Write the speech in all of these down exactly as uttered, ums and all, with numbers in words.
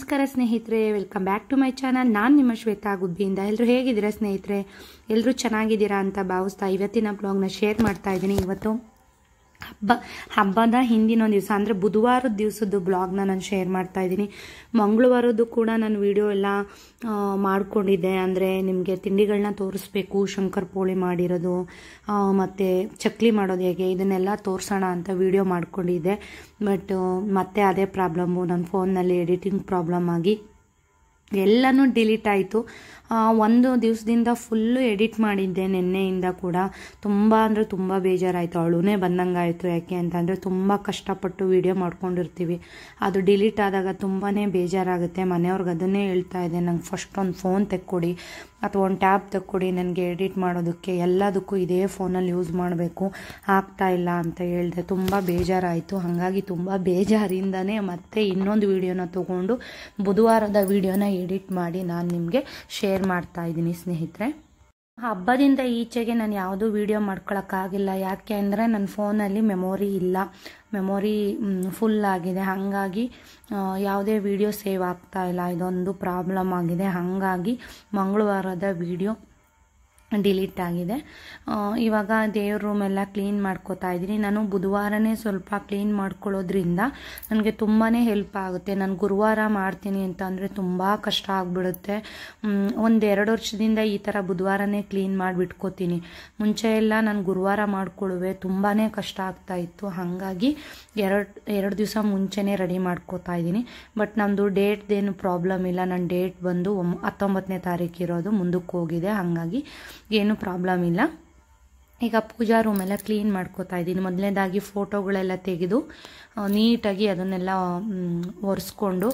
ನಮಸ್ಕಾರ ಸ್ನೇಹಿತರೆ, welcome back to my channel. ನಾನು ನಿಮ್ಮ ಶ್ವೇತಾ ಗುಬ್ಬಿಯಿಂದ. ಎಲ್ಲರೂ ಹೇಗಿದ್ದೀರಾ ಸ್ನೇಹಿತರೆ? ಎಲ್ಲರೂ ಚೆನ್ನಾಗಿದ್ದೀರಾ ಅಂತ ಭಾವಿಸ್ತಾ ಇವತ್ತಿನ ಬ್ಲಾಗ್ನ ಶೇರ್ ಮಾಡ್ತಾ ಇದ್ದೀನಿ. ಇವತ್ತು ಹಬ್ಬ ಹಬ್ಬದ ಹಿಂದಿನ ಒಂದು ದಿವಸ ಅಂದರೆ ಬುಧವಾರದ ದಿವಸದ್ದು ಬ್ಲಾಗ್ನ ನಾನು ಶೇರ್ ಮಾಡ್ತಾ ಇದ್ದೀನಿ. ಮಂಗಳವಾರದ್ದು ಕೂಡ ನಾನು ವಿಡಿಯೋ ಎಲ್ಲ ಮಾಡ್ಕೊಂಡಿದ್ದೆ. ಅಂದರೆ ನಿಮಗೆ ತಿಂಡಿಗಳನ್ನ ತೋರಿಸ್ಬೇಕು, ಶಂಕರ್ ಪೋಳಿ ಮಾಡಿರೋದು ಮತ್ತು ಚಕ್ಲಿ ಮಾಡೋದು ಹೇಗೆ ಇದನ್ನೆಲ್ಲ ತೋರಿಸೋಣ ಅಂತ ವಿಡಿಯೋ ಮಾಡ್ಕೊಂಡಿದ್ದೆ. ಬಟ್ ಮತ್ತೆ ಅದೇ ಪ್ರಾಬ್ಲಮ್ಮು, ನನ್ನ ಫೋನ್ನಲ್ಲಿ ಎಡಿಟಿಂಗ್ ಪ್ರಾಬ್ಲಮ್ ಆಗಿ ಎಲ್ಲನೂ ಡಿಲೀಟ್ ಆಯಿತು. ಒಂದು ದಿವಸದಿಂದ ಫುಲ್ಲು ಎಡಿಟ್ ಮಾಡಿದ್ದೆ. ನಿನ್ನೆಯಿಂದ ಕೂಡ ತುಂಬ ಅಂದರೆ ತುಂಬ ಬೇಜಾರಾಯಿತು, ಅಳುನೇ ಬಂದಂಗಾಯಿತು. ಯಾಕೆ ಅಂತಂದರೆ ತುಂಬ ಕಷ್ಟಪಟ್ಟು ವಿಡಿಯೋ ಮಾಡ್ಕೊಂಡಿರ್ತೀವಿ, ಅದು ಡಿಲೀಟ್ ಆದಾಗ ತುಂಬಾ ಬೇಜಾರಾಗುತ್ತೆ. ಮನೆಯವ್ರಿಗೆ ಅದನ್ನೇ ಹೇಳ್ತಾ ಇದ್ದೆ, ನಂಗೆ ಫಸ್ಟ್ ಒಂದು ಫೋನ್ ತೆಕ್ಕೊಡಿ ಅಥವಾ ಒಂದು ಟ್ಯಾಬ್ ತೆಕ್ಕೊಡಿ ನನಗೆ ಎಡಿಟ್ ಮಾಡೋದಕ್ಕೆ, ಎಲ್ಲದಕ್ಕೂ ಇದೇ ಫೋನಲ್ಲಿ ಯೂಸ್ ಮಾಡಬೇಕು, ಆಗ್ತಾ ಇಲ್ಲ ಅಂತ ಹೇಳಿದೆ. ತುಂಬ ಬೇಜಾರಾಯಿತು. ಹಾಗಾಗಿ ತುಂಬ ಬೇಜಾರಿಂದನೇ ಮತ್ತೆ ಇನ್ನೊಂದು ವಿಡಿಯೋನ ತೊಗೊಂಡು ಬುಧವಾರದ ವಿಡಿಯೋನ ಎಡಿಟ್ ಮಾಡಿ ನಾನು ನಿಮಗೆ ಶೇರ್ ಮಾಡ್ತಾ ಇದ್ದೀನಿ ಸ್ನೇಹಿತರೆ. ಹಬ್ಬದಿಂದ ಈಚೆಗೆ ನಾನು ಯಾವುದೂ ವಿಡಿಯೋ ಮಾಡ್ಕೊಳಕ್ಕಾಗಿಲ್ಲ. ಯಾಕೆ ಅಂದರೆ ನನ್ನ ಫೋನಲ್ಲಿ ಮೆಮೊರಿ ಇಲ್ಲ, ಮೆಮೊರಿ ಫುಲ್ ಆಗಿದೆ. ಹಾಗಾಗಿ ಯಾವುದೇ ವಿಡಿಯೋ ಸೇವ್ ಆಗ್ತಾ ಇಲ್ಲ. ಇದೊಂದು ಪ್ರಾಬ್ಲಮ್ ಆಗಿದೆ. ಹಾಗಾಗಿ ಮಂಗಳವಾರದ ವಿಡಿಯೋ ಡಿಲೀಟ್ ಆಗಿದೆ. ಇವಾಗ ದೇವ್ರ ರೂಮೆಲ್ಲ ಕ್ಲೀನ್ ಮಾಡ್ಕೋತಾ ಇದ್ದೀನಿ. ನಾನು ಬುಧವಾರನೇ ಸ್ವಲ್ಪ ಕ್ಲೀನ್ ಮಾಡ್ಕೊಳ್ಳೋದ್ರಿಂದ ನನಗೆ ತುಂಬಾ ಹೆಲ್ಪ್ ಆಗುತ್ತೆ. ನಾನು ಗುರುವಾರ ಮಾಡ್ತೀನಿ ಅಂತ ಅಂದರೆ ತುಂಬ ಕಷ್ಟ ಆಗಿಬಿಡುತ್ತೆ. ಒಂದೆರಡು ವರ್ಷದಿಂದ ಈ ಥರ ಬುಧವಾರನೇ ಕ್ಲೀನ್ ಮಾಡಿಬಿಟ್ಕೋತೀನಿ. ಮುಂಚೆ ಎಲ್ಲ ನಾನು ಗುರುವಾರ ಮಾಡ್ಕೊಳ್ಳುವೆ, ತುಂಬಾ ಕಷ್ಟ ಆಗ್ತಾ ಇತ್ತು. ಹಾಗಾಗಿ ಎರಡು ಎರಡು ದಿವಸ ಮುಂಚೆನೇ ರೆಡಿ ಮಾಡ್ಕೋತಾ ಇದ್ದೀನಿ. ಬಟ್ ನಮ್ಮದು ಡೇಟ್ದೇನು ಪ್ರಾಬ್ಲಮ್ ಇಲ್ಲ. ನನ್ನ ಡೇಟ್ ಬಂದು ಒಮ್ ಹತ್ತೊಂಬತ್ತನೇ ತಾರೀಕು ಇರೋದು, ಮುಂದಕ್ಕೆ ಹೋಗಿದೆ. ಹಾಗಾಗಿ ಏನು ಪ್ರಾಬ್ಲಮ್ ಇಲ್ಲ. ಈಗ ಪೂಜಾ ರೂಮೆಲ್ಲ ಕ್ಲೀನ್ ಮಾಡ್ಕೋತಾ ಇದ್ದೀನಿ. ಮೊದಲನೇದಾಗಿ ಫೋಟೋಗಳೆಲ್ಲ ತೆಗೆದು ನೀಟಾಗಿ ಅದನ್ನೆಲ್ಲ ಒರೆಸ್ಕೊಂಡು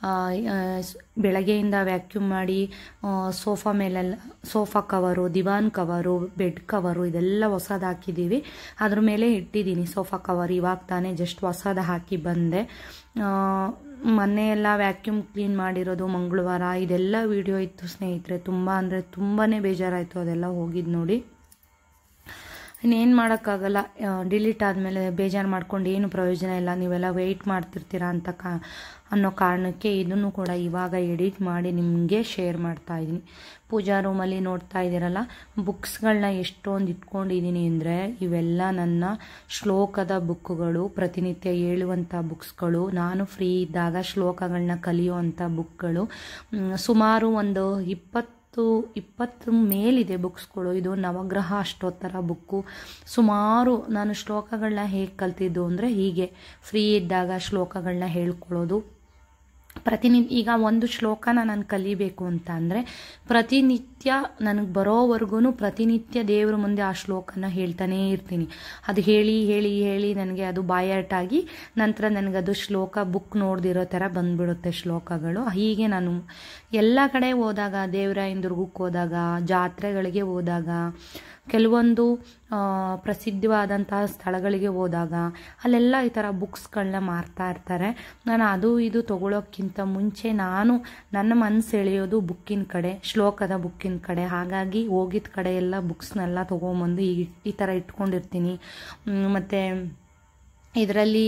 ಬೆಳಗ್ಗೆಯಿಂದ ವ್ಯಾಕ್ಯೂಮ್ ಮಾಡಿ ಸೋಫಾ ಮೇಲೆಲ್ಲ ಸೋಫಾ ಕವರು, ದಿವಾನ್ ಕವರು, ಬೆಡ್ ಕವರು ಇದೆಲ್ಲ ಹೊಸದು ಹಾಕಿದ್ದೀವಿ. ಅದ್ರ ಮೇಲೆ ಇಟ್ಟಿದ್ದೀನಿ ಸೋಫಾ ಕವರ್. ಇವಾಗ ತಾನೇ ಜಸ್ಟ್ ಹೊಸದು ಹಾಕಿ ಬಂದೆ. ಮೊನ್ನೆ ಎಲ್ಲ ವ್ಯಾಕ್ಯೂಮ್ ಕ್ಲೀನ್ ಮಾಡಿರೋದು ಮಂಗಳವಾರ, ಇದೆಲ್ಲ ವಿಡಿಯೋ ಇತ್ತು ಸ್ನೇಹಿತರೆ. ತುಂಬ ಅಂದರೆ ತುಂಬಾ ಬೇಜಾರಾಯಿತು ಅದೆಲ್ಲ ಹೋಗಿದ್ದು ನೋಡಿ. ಇನ್ನೇನು ಮಾಡೋಕ್ಕಾಗಲ್ಲ, ಡಿಲೀಟ್ ಆದಮೇಲೆ ಬೇಜಾರು ಮಾಡ್ಕೊಂಡು ಏನು ಪ್ರಯೋಜನ ಇಲ್ಲ. ನೀವೆಲ್ಲ ವೆಯ್ಟ್ ಮಾಡ್ತಿರ್ತೀರಾ ಅಂತ ಕಾ ಅನ್ನೋ ಕಾರಣಕ್ಕೆ ಇದನ್ನು ಕೂಡ ಇವಾಗ ಎಡಿಟ್ ಮಾಡಿ ನಿಮಗೆ ಶೇರ್ ಮಾಡ್ತಾ ಇದ್ದೀನಿ. ಪೂಜಾ ರೂಮಲ್ಲಿ ನೋಡ್ತಾ ಇದ್ದೀರಲ್ಲ, ಬುಕ್ಸ್ಗಳನ್ನ ಎಷ್ಟೊಂದು ಇಟ್ಕೊಂಡಿದ್ದೀನಿ ಅಂದರೆ ಇವೆಲ್ಲ ನನ್ನ ಶ್ಲೋಕದ ಬುಕ್ಗಳು, ಪ್ರತಿನಿತ್ಯ ಹೇಳುವಂಥ ಬುಕ್ಸ್ಗಳು, ನಾನು ಫ್ರೀ ಇದ್ದಾಗ ಶ್ಲೋಕಗಳನ್ನ ಕಲಿಯುವಂಥ ಬುಕ್ಗಳು. ಸುಮಾರು ಒಂದು ಇಪ್ಪತ್ತು ಇಪ್ಪತ್ತು ಮೇಲಿದೆ ಬುಕ್ಸ್ಗಳು. ಇದು ನವಗ್ರಹ ಅಷ್ಟೋತ್ತರ ಬುಕ್ಕು. ಸುಮಾರು ನಾನು ಶ್ಲೋಕಗಳನ್ನ ಹೇಗೆ ಕಲ್ತಿದ್ದು ಅಂದರೆ ಹೀಗೆ ಫ್ರೀ ಇದ್ದಾಗ ಶ್ಲೋಕಗಳನ್ನ ಹೇಳ್ಕೊಳ್ಳೋದು. ಪ್ರತಿನಿತ್ಯ ಈಗ ಒಂದು ಶ್ಲೋಕನ ನಾನು ಕಲಿಬೇಕು ಅಂತ ಅಂದರೆ ಪ್ರತಿನಿತ್ಯ ನನಗೆ ಬರೋವರೆಗೂ ಪ್ರತಿನಿತ್ಯ ದೇವ್ರ ಮುಂದೆ ಆ ಶ್ಲೋಕನ ಹೇಳ್ತಾನೇ ಇರ್ತೀನಿ. ಅದು ಹೇಳಿ ಹೇಳಿ ಹೇಳಿ ನನಗೆ ಅದು ಬಾಯಾಟಾಗಿ ನಂತರ ನನಗದು ಶ್ಲೋಕ ಬುಕ್ ನೋಡ್ದಿರೋ ಥರ ಬಂದ್ಬಿಡುತ್ತೆ ಶ್ಲೋಕಗಳು. ಹೀಗೆ ನಾನು ಎಲ್ಲ ಕಡೆ ಹೋದಾಗ, ದೇವರಾಯನ ದುರ್ಗಕ್ಕೆ ಹೋದಾಗ, ಜಾತ್ರೆಗಳಿಗೆ ಹೋದಾಗ, ಕೆಲವೊಂದು ಪ್ರಸಿದ್ಧವಾದಂತಹ ಸ್ಥಳಗಳಿಗೆ ಹೋದಾಗ ಅಲ್ಲೆಲ್ಲ ಈ ಥರ ಬುಕ್ಸ್ಗಳನ್ನ ಮಾರ್ತಾ ಇರ್ತಾರೆ. ನಾನು ಅದು ಇದು ತೊಗೊಳೋಕ್ಕಿಂತ ಮುಂಚೆ ನಾನು ನನ್ನ ಮನಸ್ಸು ಎಳೆಯೋದು ಬುಕ್ಕಿನ ಕಡೆ, ಶ್ಲೋಕದ ಬುಕ್ಕಿನ ಕಡೆ. ಹಾಗಾಗಿ ಹೋಗಿದ್ದ ಕಡೆ ಎಲ್ಲ ಬುಕ್ಸ್ನೆಲ್ಲ ತೊಗೊಂಬಂದು ಈ ಈ ಥರ ಇಟ್ಕೊಂಡಿರ್ತೀನಿ. ಮತ್ತು ಇದರಲ್ಲಿ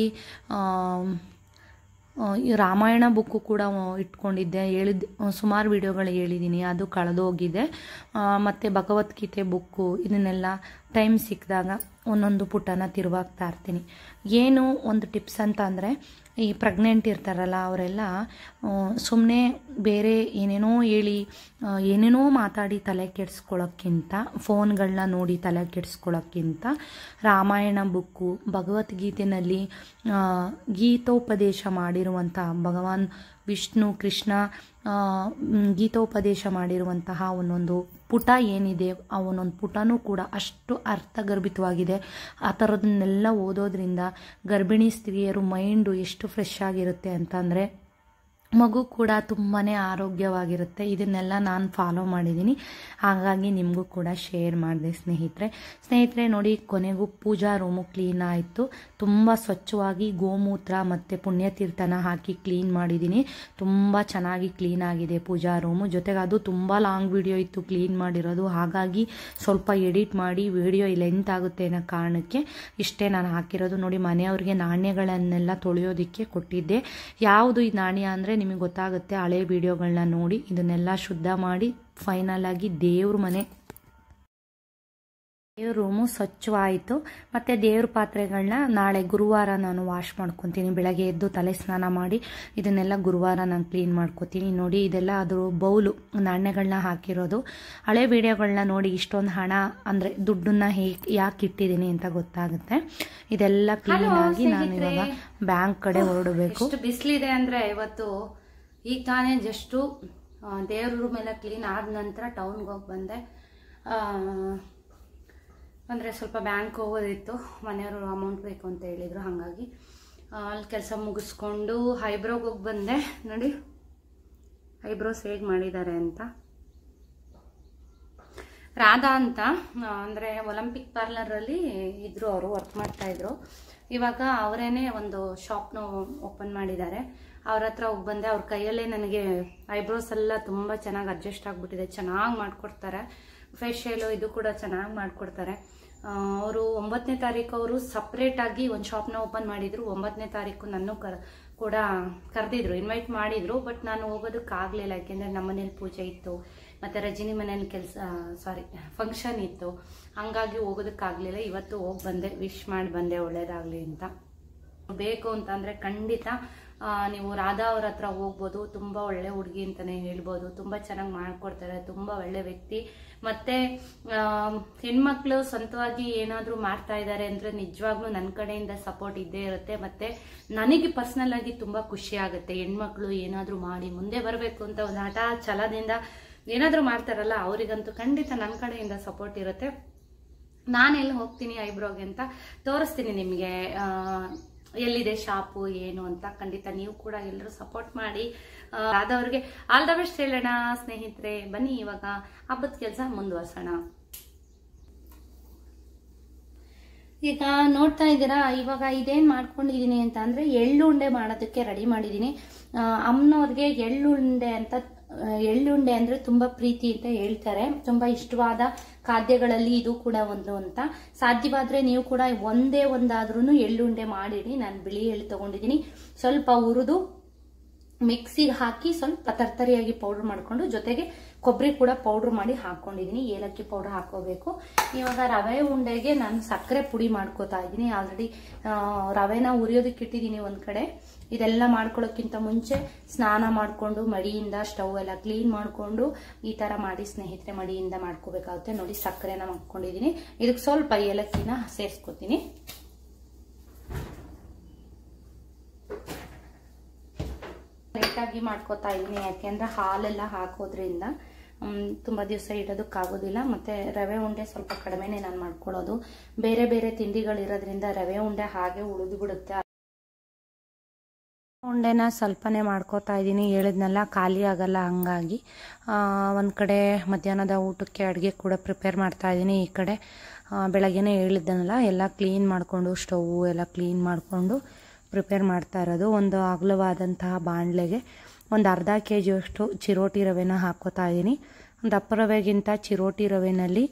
ರಾಮಾಯಣ ಬುಕ್ಕು ಕೂಡ ಇಟ್ಕೊಂಡಿದ್ದೆ. ಹೇಳಿದ ಸುಮಾರು ವಿಡಿಯೋಗಳು ಹೇಳಿದ್ದೀನಿ, ಅದು ಕಳೆದೋಗಿದೆ. ಮತ್ತು ಭಗವದ್ಗೀತೆ ಬುಕ್ಕು, ಇದನ್ನೆಲ್ಲ ಟೈಮ್ ಸಿಕ್ಕಿದಾಗ ಒಂದೊಂದು ಪುಟನ ತಿರುವಾಗ್ತಾ ಇರ್ತೀನಿ. ಏನು ಒಂದು ಟಿಪ್ಸ್ ಅಂತ ಅಂದರೆ, ಈ ಪ್ರೆಗ್ನೆಂಟ್ ಇರ್ತಾರಲ್ಲ ಅವರೆಲ್ಲ ಸುಮ್ಮನೆ ಬೇರೆ ಏನೇನೋ ಹೇಳಿ ಏನೇನೋ ಮಾತಾಡಿ ತಲೆ ಕೆಡಿಸ್ಕೊಳ್ಳೋಕ್ಕಿಂತ, ಫೋನ್ಗಳನ್ನ ನೋಡಿ ತಲೆ ಕೆಡಿಸ್ಕೊಳ್ಳೋಕ್ಕಿಂತ ರಾಮಾಯಣ ಬುಕ್ಕು, ಭಗವದ್ಗೀತೆಯಲ್ಲಿ ಗೀತೋಪದೇಶ ಮಾಡಿರುವಂಥ ಭಗವಾನ್ ವಿಷ್ಣು ಕೃಷ್ಣ ಗೀತೋಪದೇಶ ಮಾಡಿರುವಂತಹ ಒಂದೊಂದು ಪುಟ ಏನಿದೆ ಆ ಒಂದೊಂದು ಪುಟನೂ ಕೂಡ ಅಷ್ಟು ಅರ್ಥಗರ್ಭಿತವಾಗಿದೆ. ಆ ಥರದನ್ನೆಲ್ಲ ಓದೋದ್ರಿಂದ ಗರ್ಭಿಣಿ ಸ್ತ್ರೀಯರು ಮೈಂಡು ಎಷ್ಟು ಫ್ರೆಶ್ ಆಗಿರುತ್ತೆ ಅಂತಂದರೆ ಮಗು ಕೂಡ ತುಂಬಾ ಆರೋಗ್ಯವಾಗಿರುತ್ತೆ. ಇದನ್ನೆಲ್ಲ ನಾನು ಫಾಲೋ ಮಾಡಿದ್ದೀನಿ. ಹಾಗಾಗಿ ನಿಮಗೂ ಕೂಡ ಶೇರ್ ಮಾಡಿದೆ ಸ್ನೇಹಿತರೆ. ಸ್ನೇಹಿತರೆ ನೋಡಿ, ಕೊನೆಗೂ ಪೂಜಾ ರೂಮು ಕ್ಲೀನ್ ಆಯಿತು. ತುಂಬ ಸ್ವಚ್ಛವಾಗಿ ಗೋಮೂತ್ರ ಮತ್ತು ಪುಣ್ಯತೀರ್ಥನ ಹಾಕಿ ಕ್ಲೀನ್ ಮಾಡಿದ್ದೀನಿ. ತುಂಬ ಚೆನ್ನಾಗಿ ಕ್ಲೀನ್ ಆಗಿದೆ ಪೂಜಾ ರೂಮು. ಜೊತೆಗೆ ಅದು ತುಂಬ ಲಾಂಗ್ ವಿಡಿಯೋ ಇತ್ತು ಕ್ಲೀನ್ ಮಾಡಿರೋದು. ಹಾಗಾಗಿ ಸ್ವಲ್ಪ ಎಡಿಟ್ ಮಾಡಿ ವಿಡಿಯೋ ಲೆಂತ್ ಆಗುತ್ತೆ ಅನ್ನೋ ಕಾರಣಕ್ಕೆ ಇಷ್ಟೇ ನಾನು ಹಾಕಿರೋದು. ನೋಡಿ, ಮನೆಯವ್ರಿಗೆ ನಾಣ್ಯಗಳನ್ನೆಲ್ಲ ತೊಳೆಯೋದಕ್ಕೆ ಕೊಟ್ಟಿದ್ದೆ. ಯಾವುದು ಈ ನಾಣ್ಯ ಅಂದರೆ ನಿಮಗೆ ಗೊತ್ತಾಗುತ್ತೆ ಹಳೆ ವಿಡಿಯೋಗಳನ್ನ ನೋಡಿ. ಇದನ್ನೆಲ್ಲ ಶುದ್ಧ ಮಾಡಿ ಫೈನಲ್ ಆಗಿ ದೇವ್ರ ಮನೆ ದೇವ್ರ ರೂಮು ಸ್ವಚ್ಛವಾಯಿತು. ಮತ್ತು ದೇವ್ರ ಪಾತ್ರೆಗಳನ್ನ ನಾಳೆ ಗುರುವಾರ ನಾನು ವಾಶ್ ಮಾಡ್ಕೊತೀನಿ. ಬೆಳಗ್ಗೆ ಎದ್ದು ತಲೆ ಸ್ನಾನ ಮಾಡಿ ಇದನ್ನೆಲ್ಲ ಗುರುವಾರ ನಾನು ಕ್ಲೀನ್ ಮಾಡ್ಕೊತೀನಿ. ನೋಡಿ ಇದೆಲ್ಲ ಅದು ಬೌಲು ನಾಣ್ಯಗಳನ್ನ ಹಾಕಿರೋದು. ಹಳೆ ವಿಡಿಯೋಗಳನ್ನ ನೋಡಿ ಇಷ್ಟೊಂದು ಹಣ ಅಂದರೆ ದುಡ್ಡನ್ನ ಹೇಗೆ ಯಾಕೆ ಇಟ್ಟಿದ್ದೀನಿ ಅಂತ ಗೊತ್ತಾಗುತ್ತೆ. ಇದೆಲ್ಲ ಕ್ಲೀನಾಗಿ ನಾನು ಇವಾಗ ಬ್ಯಾಂಕ್ ಕಡೆ ಹೊರಡಬೇಕು. ಎಷ್ಟು ಬಿಸಿಲಿದೆ ಅಂದರೆ ಇವತ್ತು ಈಗ ತಾನೇ ಜಸ್ಟು ದೇವ್ರ ರೂಮ್ ಎಲ್ಲ ಕ್ಲೀನ್ ಆದ ನಂತರ ಟೌನ್ಗೆ ಹೋಗಿ ಬಂದೆ. ಅಂದರೆ ಸ್ವಲ್ಪ ಬ್ಯಾಂಕ್ ಹೋಗೋದಿತ್ತು, ಮನೆಯವರು ಅಮೌಂಟ್ ಬೇಕು ಅಂತ ಹೇಳಿದರು. ಹಾಗಾಗಿ ಅಲ್ಲಿ ಕೆಲಸ ಮುಗಿಸ್ಕೊಂಡು ಐಬ್ರೋಗೆ ಹೋಗಿ ಬಂದೆ. ನೋಡಿ ಐಬ್ರೋಸ್ ಹೇಗೆ ಮಾಡಿದ್ದಾರೆ ಅಂತ. ರಾಧಾ ಅಂತ ಅಂದರೆ ಒಲಿಂಪಿಕ್ ಪಾರ್ಲರಲ್ಲಿ ಇದ್ದರು, ಅವರು ವರ್ಕ್ ಮಾಡ್ತಾಯಿದ್ರು. ಇವಾಗ ಅವರೇನೆ ಒಂದು ಶಾಪ್ನ ಓಪನ್ ಮಾಡಿದ್ದಾರೆ. ಅವ್ರ ಹತ್ರ ಹೋಗಿ ಬಂದೆ. ಅವ್ರ ಕೈಯಲ್ಲೇ ನನಗೆ ಐಬ್ರೋಸ್ ಎಲ್ಲ ತುಂಬ ಚೆನ್ನಾಗಿ ಅಡ್ಜಸ್ಟ್ ಆಗಿಬಿಟ್ಟಿದೆ. ಚೆನ್ನಾಗಿ ಮಾಡಿಕೊಡ್ತಾರೆ. ಫೇಶಿಯಲು ಇದು ಕೂಡ ಚೆನ್ನಾಗಿ ಮಾಡಿಕೊಡ್ತಾರೆ. ಅವರು ಒಂಬತ್ತನೇ ತಾರೀಕು ಅವರು ಸಪ್ರೇಟಾಗಿ ಒಂದು ಶಾಪ್ನ ಓಪನ್ ಮಾಡಿದರು. ಒಂಬತ್ತನೇ ತಾರೀಕು ನಾನು ಕರ್ ಕೂಡ ಕರೆದಿದ್ರು, ಇನ್ವೈಟ್ ಮಾಡಿದರು. ಬಟ್ ನಾನು ಹೋಗೋದಕ್ಕಾಗಲಿಲ್ಲ, ಯಾಕೆಂದರೆ ನಮ್ಮ ಮನೇಲಿ ಪೂಜೆ ಇತ್ತು ಮತ್ತು ರಜನಿ ಮನೇಲಿ ಕೆಲಸ ಸಾರಿ ಫಂಕ್ಷನ್ ಇತ್ತು. ಹಂಗಾಗಿ ಹೋಗೋದಕ್ಕಾಗಲಿಲ್ಲ. ಇವತ್ತು ಹೋಗಿ ಬಂದೆ, ವಿಶ್ ಮಾಡಿ ಬಂದೆ ಒಳ್ಳೇದಾಗಲಿ ಅಂತ. ಬೇಕು ಅಂತಂದರೆ ಖಂಡಿತ ನೀವು ರಾಧಾ ಅವ್ರ ಹತ್ರ ಹೋಗ್ಬೋದು. ತುಂಬ ಒಳ್ಳೆ ಹುಡುಗಿ ಅಂತಲೇ ಹೇಳ್ಬೋದು. ತುಂಬ ಚೆನ್ನಾಗಿ ಮಾಡಿಕೊಡ್ತಾರೆ. ತುಂಬ ಒಳ್ಳೆ ವ್ಯಕ್ತಿ. ಮತ್ತು ಹೆಣ್ಮಕ್ಳು ಸ್ವಂತವಾಗಿ ಏನಾದರೂ ಮಾಡ್ತಾ ಇದ್ದಾರೆ ಅಂದರೆ ನಿಜವಾಗ್ಲೂ ನನ್ನ ಕಡೆಯಿಂದ ಸಪೋರ್ಟ್ ಇದ್ದೇ ಇರುತ್ತೆ. ಮತ್ತು ನನಗೆ ಪರ್ಸ್ನಲ್ ಆಗಿ ತುಂಬ ಖುಷಿ ಆಗುತ್ತೆ. ಹೆಣ್ಮಕ್ಳು ಏನಾದರೂ ಮಾಡಿ ಮುಂದೆ ಬರಬೇಕು ಅಂತ ಒಂದು ಹಠ ಛಲದಿಂದ ಏನಾದರೂ ಮಾಡ್ತಾರಲ್ಲ, ಅವರಿಗಂತೂ ಖಂಡಿತ ನನ್ನ ಕಡೆಯಿಂದ ಸಪೋರ್ಟ್ ಇರುತ್ತೆ. ನಾನೆಲ್ಲಿ ಹೋಗ್ತೀನಿ ಐಬ್ರೋಗೆ ಅಂತ ತೋರಿಸ್ತೀನಿ ನಿಮಗೆ, ಎಲ್ಲಿದೆ ಶಾಪು ಏನು ಅಂತ. ಖಂಡಿತ ನೀವು ಕೂಡ ಎಲ್ಲರೂ ಸಪೋರ್ಟ್ ಮಾಡಿ. ಆದವ್ರಿಗೆ ಆಲ್ ದ ಬೆಸ್ಟ್ ಹೇಳೋಣ ಸ್ನೇಹಿತರೆ. ಬನ್ನಿ ಇವಾಗ ಹಬ್ಬದ ಕೆಲಸ ಮುಂದುವರ್ಸೋಣ. ಈಗ ನೋಡ್ತಾ ಇದ್ದೀರಾ, ಇವಾಗ ಇದೇನು ಮಾಡ್ಕೊಂಡಿದ್ದೀನಿ ಅಂತ ಅಂದರೆ ಎಳ್ಳುಂಡೆ ಮಾಡೋದಕ್ಕೆ ರೆಡಿ ಮಾಡಿದ್ದೀನಿ. ಅಮ್ಮನವ್ರಿಗೆ ಎಳ್ಳುಂಡೆ ಅಂತ ಎಳ್ಳುಂಡೆ ಅಂದರೆ ತುಂಬ ಪ್ರೀತಿ ಅಂತ ಹೇಳ್ತಾರೆ. ತುಂಬ ಇಷ್ಟವಾದ ಖಾದ್ಯಗಳಲ್ಲಿ ಇದು ಕೂಡ ಒಂದು ಅಂತ. ಸಾಧ್ಯವಾದರೆ ನೀವು ಕೂಡ ಒಂದೇ ಒಂದಾದ್ರೂ ಎಳ್ಳುಂಡೆ ಮಾಡಿಡಿ. ನಾನು ಬಿಳಿ ಎಳ್ಳು ತೊಗೊಂಡಿದ್ದೀನಿ. ಸ್ವಲ್ಪ ಹುರಿದು ಮಿಕ್ಸಿಗೆ ಹಾಕಿ ಸ್ವಲ್ಪ ತರ್ತರಿಯಾಗಿ ಪೌಡ್ರ್ ಮಾಡಿಕೊಂಡು ಜೊತೆಗೆ ಕೊಬ್ಬರಿ ಕೂಡ ಪೌಡ್ರ್ ಮಾಡಿ ಹಾಕ್ಕೊಂಡಿದ್ದೀನಿ. ಏಲಕ್ಕಿ ಪೌಡ್ರ್ ಹಾಕೋಬೇಕು. ಇವಾಗ ರವೆ ಉಂಡೆಗೆ ನಾನು ಸಕ್ಕರೆ ಪುಡಿ ಮಾಡ್ಕೋತಾ ಇದ್ದೀನಿ. ಆಲ್ರೆಡಿ ರವೆನ ಉರಿಯೋದಕ್ಕೆ ಇಟ್ಟಿದ್ದೀನಿ ಒಂದು ಕಡೆ. ಇದೆಲ್ಲ ಮಾಡ್ಕೊಳ್ಳೋಕ್ಕಿಂತ ಮುಂಚೆ ಸ್ನಾನ ಮಾಡಿಕೊಂಡು ಮಡಿಯಿಂದ ಸ್ಟವ್ ಎಲ್ಲ ಕ್ಲೀನ್ ಮಾಡಿಕೊಂಡು ಈ ಥರ ಮಾಡಿ ಸ್ನೇಹಿತರೆ ಮಡಿಯಿಂದ ಮಾಡ್ಕೋಬೇಕಾಗುತ್ತೆ. ನೋಡಿ ಸಕ್ಕರೆನ ಮಾಡ್ಕೊಂಡಿದ್ದೀನಿ. ಇದಕ್ಕೆ ಸ್ವಲ್ಪ ಏಲಕ್ಕಿನ ಸೇರಿಸ್ಕೊತೀನಿ. ಲೇಟಾಗಿ ಮಾಡ್ಕೋತಾ ಇದ್ದೀನಿ, ಯಾಕೆಂದ್ರೆ ಹಾಲೆಲ್ಲ ಹಾಕೋದ್ರಿಂದ ತುಂಬ ದಿವಸ ಇಡೋದಕ್ಕಾಗೋದಿಲ್ಲ. ಮತ್ತು ರವೆ ಉಂಡೆ ಸ್ವಲ್ಪ ಕಡಿಮೆನೇ ನಾನು ಮಾಡ್ಕೊಳ್ಳೋದು. ಬೇರೆ ಬೇರೆ ತಿಂಡಿಗಳಿರೋದ್ರಿಂದ ರವೆ ಉಂಡೆ ಹಾಗೆ ಉಳಿದು ಬಿಡುತ್ತೆ. ಉಂಡೆನ ಸ್ವಲ್ಪನೇ ಮಾಡ್ಕೋತಾ ಇದ್ದೀನಿ. ಹೇಳಿದ್ನೆಲ್ಲ ಖಾಲಿ ಆಗಲ್ಲ. ಹಂಗಾಗಿ ಒಂದು ಕಡೆ ಮಧ್ಯಾಹ್ನದ ಊಟಕ್ಕೆ ಅಡುಗೆ ಕೂಡ ಪ್ರಿಪೇರ್ ಮಾಡ್ತಾ ಇದ್ದೀನಿ. ಈ ಕಡೆ ಬೆಳಗ್ಗೆನೇ ಹೇಳಿದ್ದನಲ್ಲ ಎಲ್ಲ ಕ್ಲೀನ್ ಮಾಡಿಕೊಂಡು ಸ್ಟೌವು ಎಲ್ಲ ಕ್ಲೀನ್ ಮಾಡಿಕೊಂಡು ಪ್ರಿಪೇರ್ ಮಾಡ್ತಾ ಇರೋದು. ಒಂದು ಅಗಲವಾದಂತಹ ಬಾಣಲೆಗೆ ಒಂದು ಅರ್ಧ ಕೆ ಜಿಯಷ್ಟು ಚಿರೋಟಿ ರವೆನ ಹಾಕ್ಕೋತಾ ಇದ್ದೀನಿ. ದಪ್ಪ ರವೆಗಿಂತ ಚಿರೋಟಿ ರವೆನಲ್ಲಿ